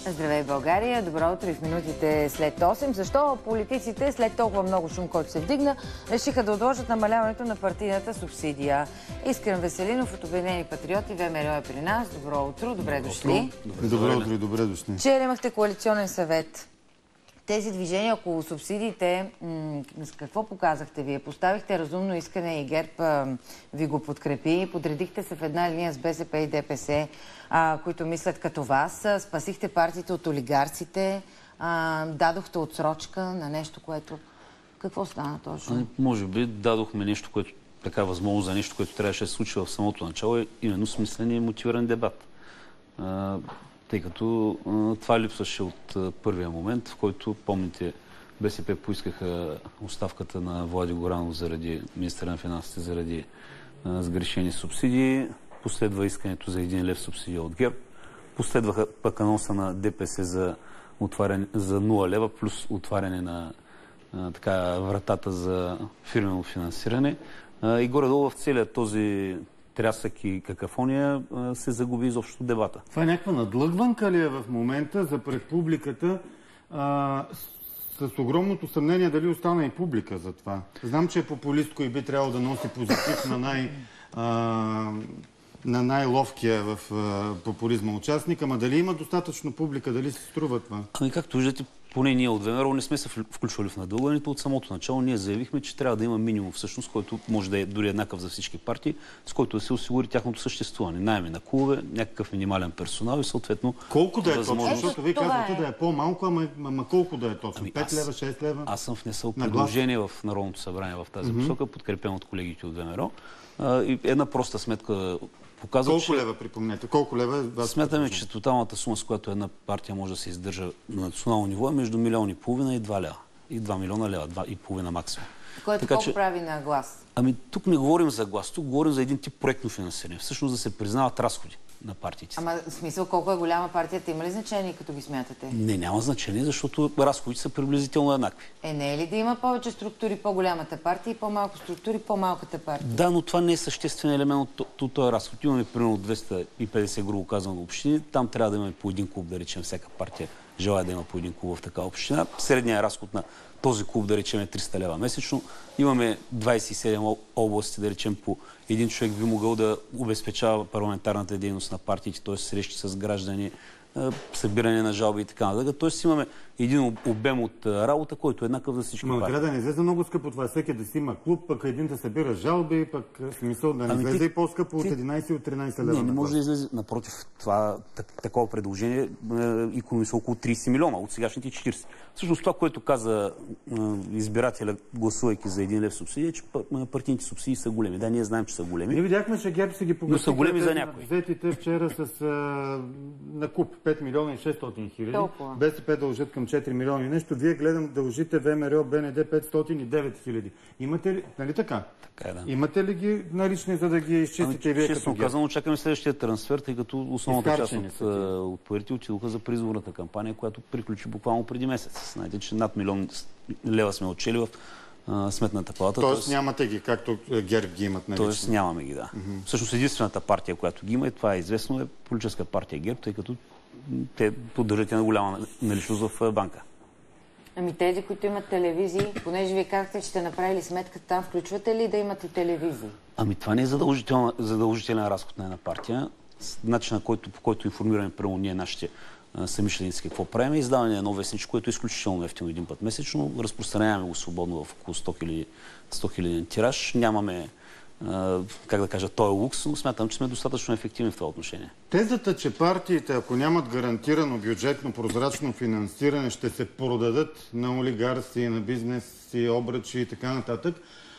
Здравей, България! Добро утро и в минутите след 8. Защо политиците след толкова много шум, който се вдигна, решиха да отложат намаляването на партийната субсидия? Искрен Веселинов от Обединени патриоти, ВМРО е при нас. Добро утро, добре дошли. Добро утро и добре дошли. Вчера имахте коалиционен съвет. Тези движения около субсидиите, какво показахте вие? Поставихте разумно искане и ГЕРБ ви го подкрепи. Подредихте се в една линия с БСП и ДПС, които мислят като вас. Спасихте партиите от олигарците. Дадохте отсрочка на нещо, което... Какво стана точно? Може би дадохме нещо, което така възможност за нещо, което трябваше да се случи в самото начало, е именно смислен и мотивиран дебат. Тъй като това липсваше от първия момент, в който, помните, БСП поискаха оставката на Влади Горанов заради министъра на финансите, заради сгрешени субсидии, последва искането за 1 лев субсидия от ГЕРБ, последваха пък анонса на ДПС за 0 лева, плюс отваряне на вратата за фирмено финансиране. И горе-долу в целия този трясък и какафония се загуби изобщо дебата. Това е някаква надлъгванка ли е в момента за пред публиката, с огромното съмнение дали остана и публика за това? Знам, че е популистко и би трябвало да носи позитив на най-ловкия в популизма участник, ама дали има достатъчно публика, дали се струва това? Ами както виждате, поне ние от ВМРО не сме се включвали в надълването. От самото начало ние заявихме, че трябва да има минимум всъщност, който може да е дори еднакъв за всички партии, с който да се осигури тяхното съществуване. Найеми на клубове, някакъв минимален персонал и съответно... Колко да е точно? Защото вие казвате да е по-малко, ама колко да е точно? 5 лева, 6 лева? Аз съм внесъл предложение в Народното събрание в тази посока, подкрепен от колегите от ВМРО. И една проста сметка показва, колко лева, припомнете? Колко лева? Смятаме, че тоталната сума, с която една партия може да се издържа на национално ниво, е между 1,5 милиона и 2 лева. И 2 милиона лева, 2,5 максимум. Което колко прави на глас? Ами тук не говорим за глас, тук говорим за един тип проектно финансиране. Всъщност да се признават разходи на партиите. Ама в смисъл колко е голяма партията, има ли значение, като ги смятате? Не, няма значение, защото разходите са приблизително еднакви. Не е ли да има повече структури по-голямата партия и по-малко структури по-малката партия? Да, но това не е съществен елемент от този разход. Имаме примерно 250, грубо казано, общини. Там трябва да имаме по един клуб, да речем, всяка партия желая да има по един клуб в такава община. Средният разход на този клуб, да речем, е 300 лева месечно. Имаме 27 области, да речем, по един човек би могъл да обезпечава парламентарната дейност на партиите, т.е. срещи с граждани, събиране на жалби и така нататък. Тоест имаме един обем от работа, който е еднакъв за всички партии. Но трябва да не излезе много скъпо това. Всеки да си има клуб, пък един да събира жалби, пък смисъл да не излезе и по-скъпо от 11 и от 13 лева. Не може да излезе. Напротив, такова предложение икономиса около 30 милиона от сегашните 40. Всъщност това, което каза избирателя, гласувайки за 1 лев субсидия, че партийните субсидии са големи. Да, ние знаем, че са големи. Ние видяхме, че ГЕРБ се ги погасиха. Но са големи за някой. Взетите вчера на куп 5 милиона и 600 хиляди. БСП дължат към 4 милиона и нещо. Вие гледам дължите ВМРО, БНД 509 хиляди. Имате ли, нали така? Така е, да. Имате ли ги налични, за да ги изчистите вие като честно казано, чакаме следващия трансфер, тъй като основната част от парите отидоха за предизборната кампания, която приключи буквално преди месец. Знаете, че над 1 милион лева сме отчели в Сметната палата. Тоест нямате ги, както ГЕРБ ги имат налични. Тоест нямаме ги, да. Всъщност единствената партия, която ги има, и това е известно, е политическа партия ГЕРБ, тъй като те поддържат една голяма наличност в банка. Ами тези, които имат телевизии, понеже вие казахте, че сте направили сметка, там включвате ли да имате телевизии? Ами това не е задължителен разход на една партия. Начинът, по който информираме прямо ние нашите самишленици какво правим, е издаване на едно вестничко, което е изключително ефтино един път месечно. Разпространяваме го свободно в около 100 000 тираж. Нямаме, как да кажа, той е лукс, но смятам, че сме достатъчно ефективни в това отношение. Тезата, че партиите, ако нямат гарантирано бюджетно прозрачно финансиране, ще се продадат на олигарси, на бизнеси, обръчи и така нататък,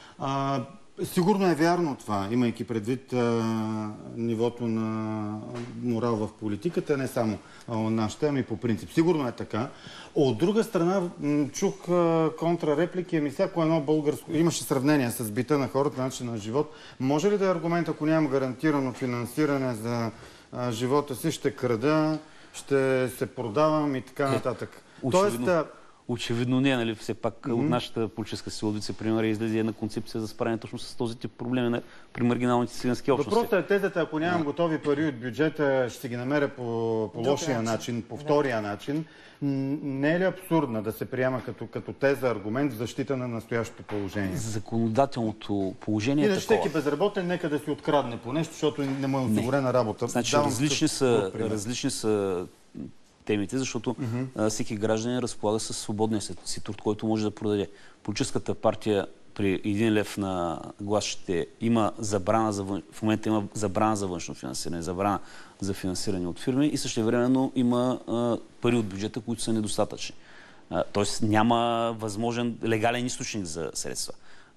сигурно е вярно това, имайки предвид нивото на морал в политиката, не само нашата, ами по принцип. Сигурно е така. От друга страна, чух контрареплики, ами всяко едно българско... Имаше сравнение с бита на хората, начин на живот. Може ли да е аргумент, ако нямам гарантирано финансиране за живота си, ще крада, ще се продавам и така нататък? Тоест, очевидно не, нали, все пак от нашата политическа сила вице-премиер излезе една концепция за справяне точно с този тип проблеми при маргиналните цигански общности. Въпросът е тезата, ако нямам готови пари от бюджета, ще ги намеря по лошия начин, по втория начин. Не е ли абсурдна да се приема като теза, аргумент в защита на настоящото положение? Законодателното положение е такова. Всеки безработен нека да си открадне по нещо, защото не му е осигурена работа. Значи, различни са темите, защото всеки гражданин разполага със свободния си труд, който може да продаде. Политическата партия при 1 лев на глас ще има забрана в момента има забрана за външно финансиране, забрана за финансиране от фирми и същевременно има пари от бюджета, които са недостатъчни. Тоест няма възможен легален източник за средства.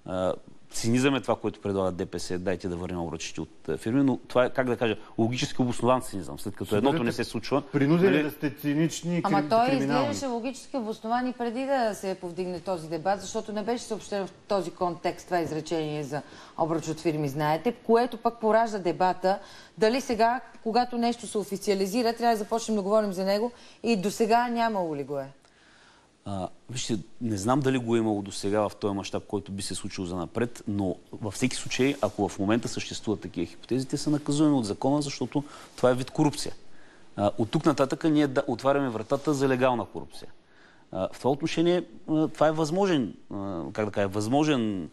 Цинизъм е това, което предлага ДПС, дайте да върнем обръчите от фирми, но това е, как да кажа, логически обоснован цинизъм, след като едното не се случва. Принудили да сте цинични и криминални. Ама той изглеждаше логически обоснован и преди да се повдигне този дебат, защото не беше съобщено в този контекст това изречение за обръч от фирми, знаете, което пък поражда дебата дали сега, когато нещо се официализира, трябва да започнем да говорим за него и до сега нямало ли го е? Вижте, не знам дали го е имало до сега в този мащаб, който би се случил за напред, но във всеки случай, ако в момента съществуват такива хипотези, те са наказуеми от закона, защото това е вид корупция. От тук нататък ние отваряме вратата за легална корупция. В това отношение това е възможен, възможен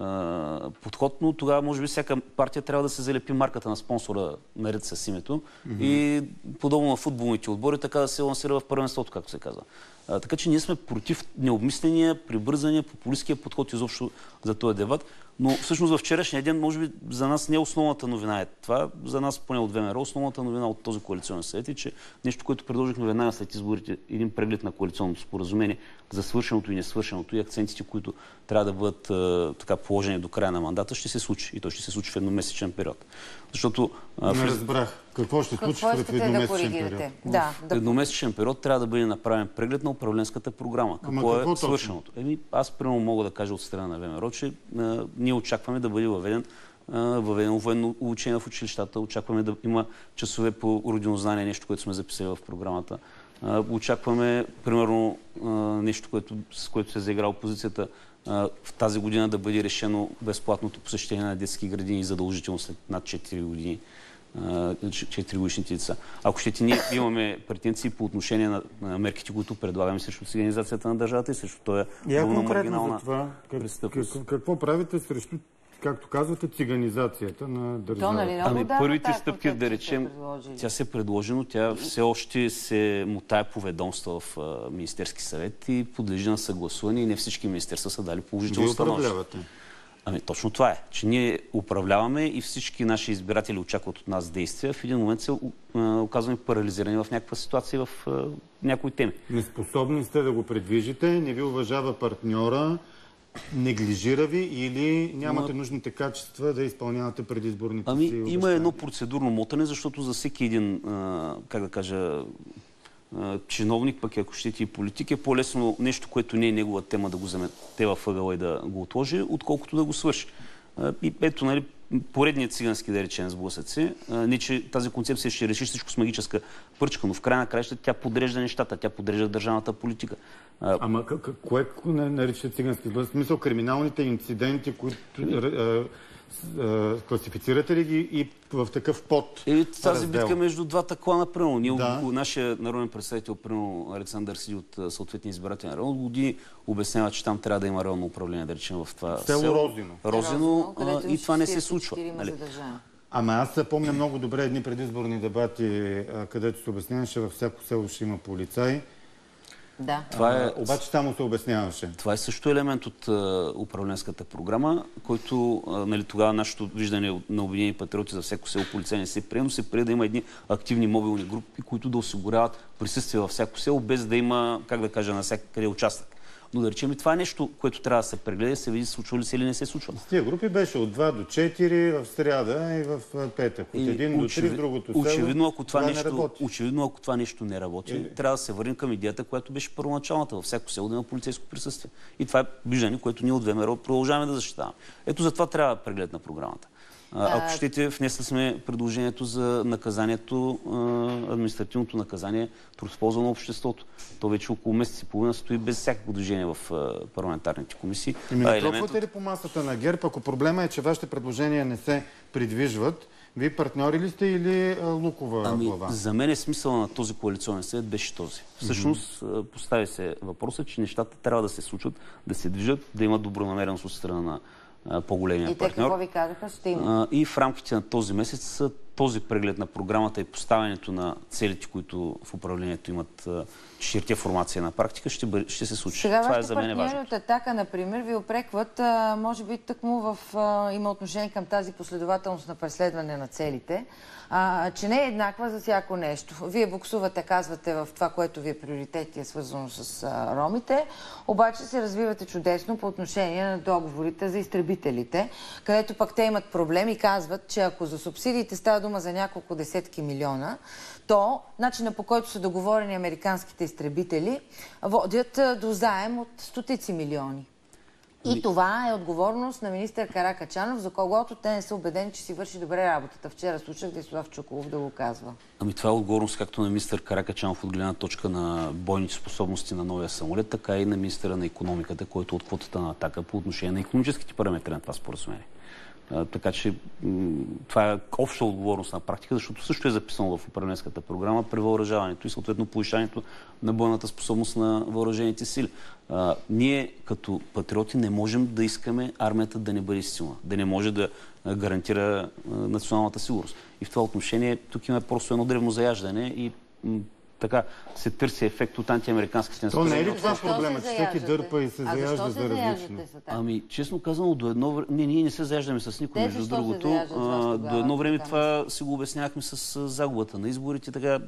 подход, но тогава може би всяка партия трябва да се залепи марката на спонсора наред с името и подобно на футболните отбори, така да се лансира в първенството, както се казва. Така че ние сме против необмисления, прибързания, популистския подход изобщо за този дебат. Но всъщност във вчерашния ден, може би за нас не основната новина е това. За нас поне от ВМРО основната новина от този коалиционен съвет е, че нещо, което предложихме веднага след изборите, един преглед на коалиционното споразумение за свършеното и несвършеното и акцентите, които трябва да бъдат положени до края на мандата, ще се случи. И то ще се случи в едномесечен период. Защото... Не разбрах. Какво ще случи в едномесечен период? В едномесечен период трябва да бъде направен преглед на управленската програма. Какво е свършеното? Аз примерно мога да кажа от страна на ВМРО, че ние очакваме да бъде въведено военно обучение в училищата, очакваме да има часове по родинознание, нещо, което сме записали в програмата. Очакваме, примерно, нещо, с което се заигра опозицията, в тази година да бъде решено безплатното посещение на детски градини задължително след над 4 години. 4-годишните деца. Ако щете, ние имаме претенции по отношение на мерките, които предлагаме срещу циганизацията на държавата и срещу този вълна маргинална престъпност. Какво правите срещу, както казвате, циганизацията на държавата? Първите стъпки, да речем, тя се предложи, но тя все още се мутае по ведомства в Министерски съвет и подлежи на съгласуване и не всички министерства са дали положително становище. Точно това е, че ние управляваме и всички наши избиратели очакват от нас действия. В един момент се оказваме парализирани в някаква ситуация, в някои теми. Неспособни сте да го предвижите, не ви уважава партньора, неглижира ви или нямате нужните качества да изпълнявате предизборните си обещания? Има едно процедурно мотане, защото за всеки един, чиновник, пък ако щете и политик, е по-лесно нещо, което не е негова тема, да го замете във ъгъла и да го отложи, отколкото да го свърши. И ето, поредният цигански, да речем, сблъсъци. Не, че тази концепция ще реши всичко с магическа пръчка, но в края на краищата тя подрежда нещата, тя подрежда държавната политика. Ама кое нарича цигански сблъсъци? В смисъл, криминалните инциденти, които класифицирате ли ги и в такъв тази битка между двата клана, примерно. Нашия народен представител, примерно Александър Сиди от съответния избирателен район, от години обяснява, че там трябва да има районно управление, да речем в това село Розино, и това не се случва. Ама аз помня много добре едни предизборни дебати, където се обясняваше, във всяко село ще има полицай. Обаче само се обясняваше. Това е също елемент от управленската програма, който тогава нашето виждане на Обединени патриоти за всяко село полицай не се прие, но се прие да има едни активни мобилни групи, които да осигуряват присъствие във всяко село, без да има, навсякъде участък. Но да речем, това е нещо, което трябва да се прегледа, се види случва ли се или не се случва. С тия групи беше от 2 до 4 в сряда и в петък. От 1 до 3 в другото село. Очевидно, ако това нещо не работи, трябва да се върнем към идеята, която беше първоначалната. Във всяко село да има полицейско присъствие. И това е виждане, което ние от ВМРО продължаваме да защитаваме. Ето за това трябва преглед на програмата. Ако щете, внесли сме предложението за наказанието, административното наказание, трудополза на обществото. То вече около месец и половина стои без всякакво движение в парламентарните комисии. Не тропвате ли по масата на ГЕРБ, ако проблема е, че вашите предложения не се придвижват? Вие партньори ли сте или лукова глава? За мен е смисъл на този коалиционен съвет беше този. Всъщност постави се въпроса, че нещата трябва да се случват, да се движат, да имат добронамереност от страна на по-големия партньор. И те какво ви казаха? Ще има. И в рамките на този месец този преглед на програмата и поставянето на целите, които в управлението имат 4 формации на практика, ще се случи. Сега това е за мен важно. партньори от Атака, например, ви опрекват, може би тъкмо има отношение към тази последователност на преследване на целите, че не е еднаква за всяко нещо. Вие буксувате, казвате в това, което ви е приоритет и е свързано с ромите, обаче се развивате чудесно по отношение на договорите за изтребителите, където пък те имат проблем и казват, че ако за субсидиите става дума за няколко десетки милиона, то начина, по който са договорени американските изтребители, водят до заем от стотици милиони. И това е отговорност на министър Каракачанов, за когото те не са убедени, че си върши добре работата. Вчера слушах Десислав Чуколов да го казва. Това е отговорност както на министър Каракачанов от гледна точка на бойните способности на новия самолет, така и на министъра на икономиката, който е от квотата на Атака по отношение на икономическите параметри на това споразумение. Така че това е обща отговорност на практика, защото също е записано в управленската програма превъоръжаването и съответно повишаването на бойната способност на въоръжените сили. Ние като патриоти не можем да искаме армията да не бъде силна, да не може да гарантира националната сигурност. И в това отношение тук има просто едно древно заяждане и така се търси ефект от антиамериканските настроения. То не е ли това проблема, че всеки дърпа и се заяжда за различно? Честно казано, до едно време... Ние не се заяждаме с никой, между другото. До едно време това си го обяснявахме с загубата на изборите, така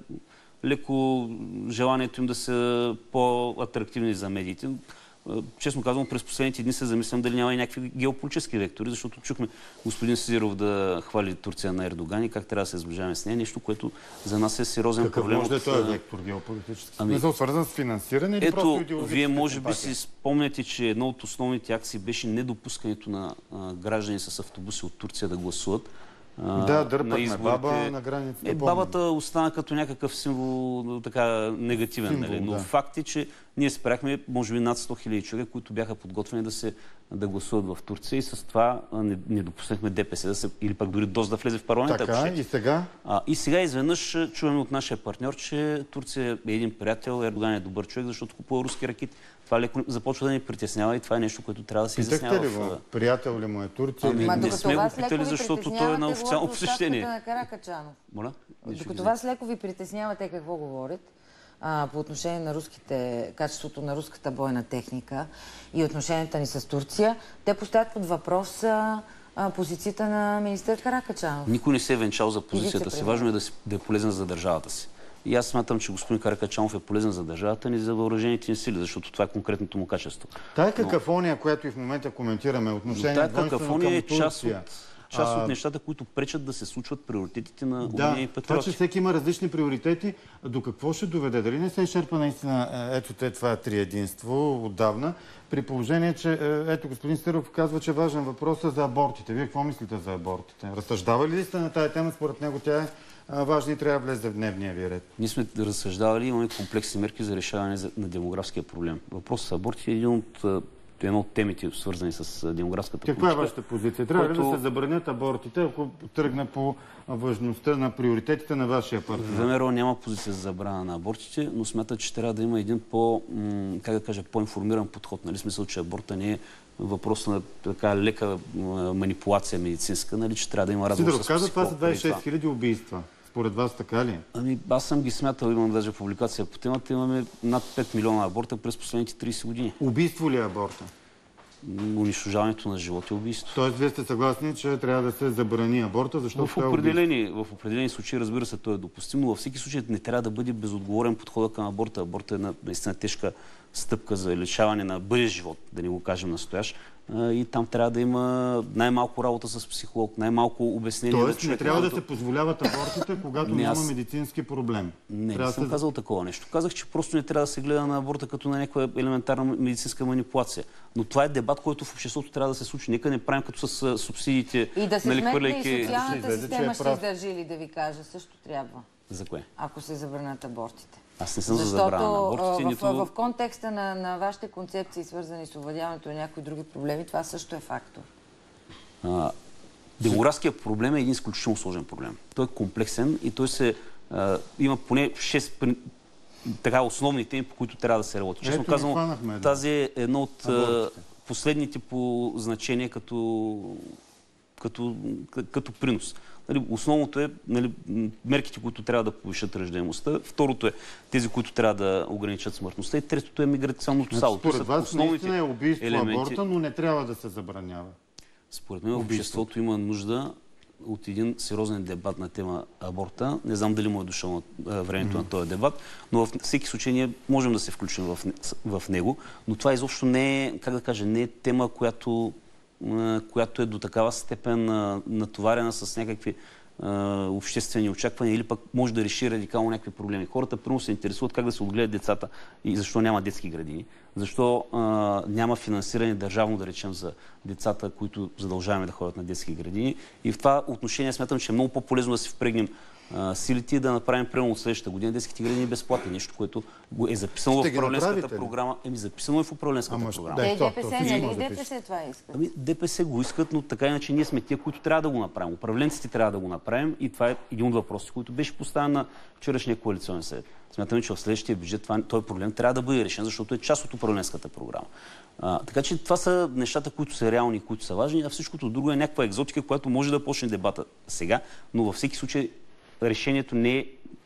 леко желанието им да са по-атрактивни за медиите. Честно казвам, през последните дни се замислям дали няма и някакви геополитически вектори, защото чухме господин Сизиров да хвали Турция на Ердоган и как трябва да се сближаваме с нея. Нещо, което за нас е сериозен проблем. Какъв може да е този вектор геополитически? Не са свързан с финансиране или просто идеологическа? Вие може би си спомняте, че едно от основните акции беше недопускането на граждани с автобуси от Турция да гласуват. Дърпахме баба на границата. Бабата остана като някакъв символ така негативен. Нали? Но факт е, че ние спряхме може би над 100 000 човека, които бяха подготвени да гласуват в Турция и с това не допуснахме ДПС или пък дори ДОС да влезе в парламента. Така, и сега? И сега изведнъж чуваме от нашия партньор, че Турция е един приятел, Ердоган е добър човек, защото купува руски ракети. Това леко започва да ни притеснява и това е нещо, което трябва да се изяснява. Питахте ли го? Приятел ли му е Турция? Не сме го питали, защото той е на официално посещение. Докато вас леко ви притеснявате какво говорят по отношение на качеството на руската бойна техника и отношенията ни с Турция, те поставят под въпрос позицията на министър Каракачанов. Никой не се е венчал за позицията си. Важно е да е полезен за държавата си. И аз смятам, че господин Каракачанов е полезен за държавата ни, за въоръжените ни сили, защото това е конкретното му качество. Тая какафония, която и в момента коментираме, отношение към Турция... е част от нещата, които пречат да се случват приоритетите на Обединени патриоти. Това, че всеки има различни приоритети, до какво ще доведе? Дали не се изчерпа наистина това триединство отдавна, при положение, че господин Стеров казва, че е важен въпрос за абортите. Вие какво мислите за абортите? Разсъждавали ли сте на тая тема? Според него тя е важна и трябва да влезе в дневния ви ред. Ние сме разсъждавали и имаме комплексни мерки за решаване на демографския проблем. Въпросът с аборти е едно от темите, свързани с демографската политика. Каква е вашата позиция? Трябва ли да се забранят абортите, ако тръгне по важността на приоритетите на вашия партньор? ВМРО няма позиция за забрана на абортите, но смята, че трябва да има един по-информиран подход. Нали? Смисъл, че аборта не е въпрос на така лека манипулация медицинска, нали? Че трябва да има разговор с психолог. Това са 26 000 убийства. Според вас така ли? Аз съм ги смятал, имам даже публикация по темата, имаме над 5 милиона аборта през последните 30 години. Убийство ли е аборта? Унищожаването на живота е убийство. Тоест, вие сте съгласни, че трябва да се забрани аборта, защото в определени случаи, разбира се, той е допустим, но във всеки случай не трябва да бъде безотговорен подходът към аборта. Аборта е наистина тежка стъпка за лишаване на бъдещ живот, да не го кажем настоящ, и там трябва да има най-малко работа с психолог, най-малко обяснение. Тоест не трябва да се позволяват абортите, когато няма медицински проблем. Не съм казал такова нещо. Казах, че просто не трябва да се гледа на аборта като на някаква елементарна медицинска манипулация. Но това е дебат, който в обществото трябва да се случи. Нека не правим като с субсидиите. И да се сметне и социалната система ще издържи ли, да ви кажа, също трябва. За кое? Ако се забранят абортите. Аз не съм за забрана на абортите. Защото в контекста на вашите концепции, свързани с овладяването на някои други проблеми, това също е фактор. Демографският проблем е един изключително сложен проблем. Той е комплексен и той има поне 6 така основни теми, по които трябва да се работи. Честно казвам, тази е едно от последните по значение като принос. Основното е мерките, които трябва да повишат раждаемостта. Второто е тези, които трябва да ограничат смъртността. И третото е миграционното салдо. Според вас наистина е убийство аборта, но не трябва да се забранява. Според мен в обществото има нужда от един сериозен дебат на тема аборта. Не знам дали му е дошъл на времето на този дебат, но във всеки случай ние можем да се включим в него. Но това изобщо не е, как да кажа, не е тема, която е до такава степен натоварена с някакви обществени очаквания или пък може да реши радикално някакви проблеми. Хората първо се интересуват как да се отгледат децата и защо няма детски градини, защо няма финансиране държавно, да речем, за децата, които задължаваме да ходят на детски градини. И в това отношение смятам, че е много по-полезно да си впрегнем силите и да направим примерно от следващата година детските градини безплатни. Нещо, което е записано в управленската програма. Записано е в управленската програма. ДПС, нали ДПС това искат? ДПС го искат, но така иначе ние сме тия, които трябва да го направим. Управленците трябва да го направим и това е един от въпросите, който беше поставен на вчерашния коалиционен съвет. Смятаме, че в следващия бюджет този проблем трябва да бъде решен, защото е част от управленската програма. Така че това са нещата, които са реални и които са важни, а всичкото друго е някаква екзотика, която може да почне дебата сега, но във всеки случай решението не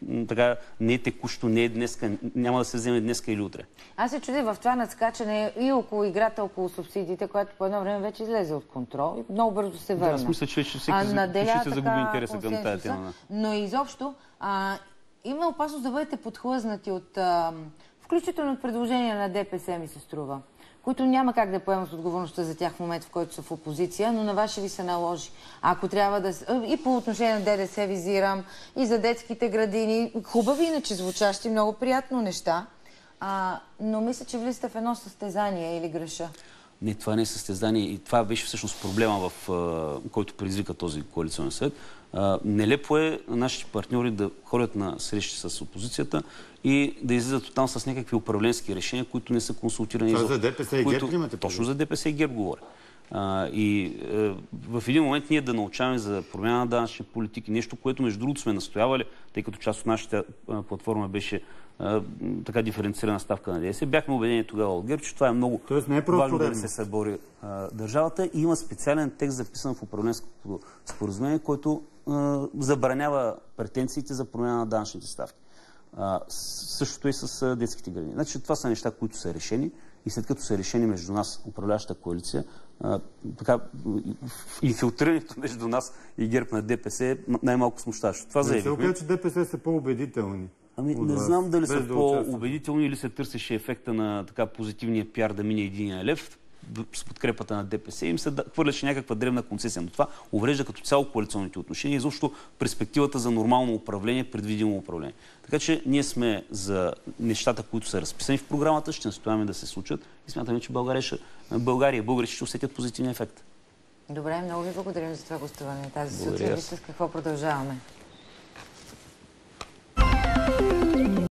е текущо, не е днеска, няма да се вземе днеска или утре. Аз се чудя в това надскачане и около играта, около субсидиите, което по едно време вече излезе от контрол и много бързо се върна. Аз мисля, че вече всеки ще загуби интереса към тази тема. Но изобщо има опасност да бъдете подхлъзнати от включително от предложения на ДПС, ми се струва, които няма как да поемат отговорността за тях в момент, в който са в опозиция, но на вас ще ви се наложи. Ако трябва да... И по отношение на ДДС визирам, и за детските градини. Хубави, иначе звучащи, много приятно неща. Но мисля, че влизате в едно състезание или греша. Не, това не е състезание и това беше всъщност проблема, който предизвика този коалиционен съвет. Нелепо е нашите партньори да ходят на срещи с опозицията и да излизат оттам с някакви управленски решения, които не са консултирани. Това за ДПС и ГЕРБ имате? Точно за ДПС и ГЕРБ говоря. И в един момент ние да научаваме за промяна на данъчни политики, нещо, което между другото сме настоявали, тъй като част от нашата платформа беше така диференцирана ставка на ДДС. Бяхме убедени тогава от ГЕРБ, че това е много важно да се събори държавата и има специален текст записан в управленското споразумение, който забранява претенциите за промяна на данъчните ставки. Същото и с детските градини. Значи това са неща, които са решени и след като са решени между нас, управляващата коалиция, така инфилтрирането между нас и ГЕРБ на ДПС е най-малко смущаващо. Това заявихме. Не се оказа, че ДПС са по-убедителни. Не знам дали са по-убедителни или се търсеше ефекта на така позитивния пиар да мине единия лев с подкрепата на ДПС и им се хвърляше някаква древна концесия. Но това уврежда като цяло коалиционните отношения и изобщо перспективата за нормално управление, предвидимо управление. Така че ние сме за нещата, които са разписани в програмата, ще настояваме да се случат и смятаме, че България и българи ще усетят позитивен ефект. Добре, много ви благодарим за това гостуване тази сутрин. С какво продължаваме?